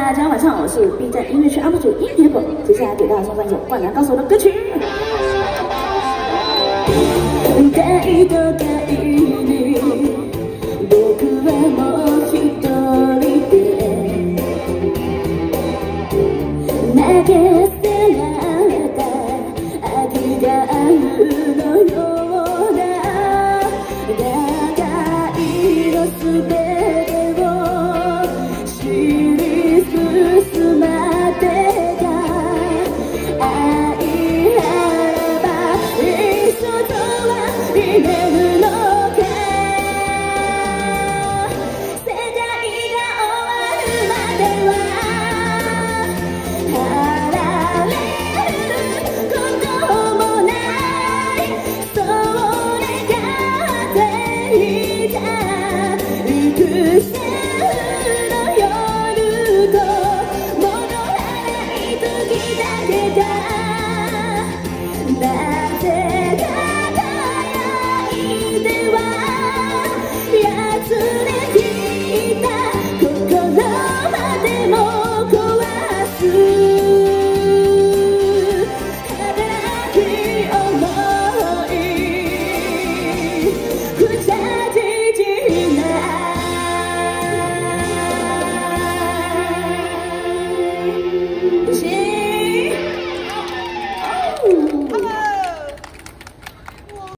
大家晚上好，我是 B 站音乐区 UP 主音铁狗，接下来给大家送上一首《灌篮高手》的歌曲。街と帰り僕はもう一人で投げ捨てられた空きがあるのような長いのすべてを知り進までが愛ならば一緒とは言えるのか世界が終わるまでは離れることもないそれがっていた幾千の夜と戻らない時だけがなぜか輝いて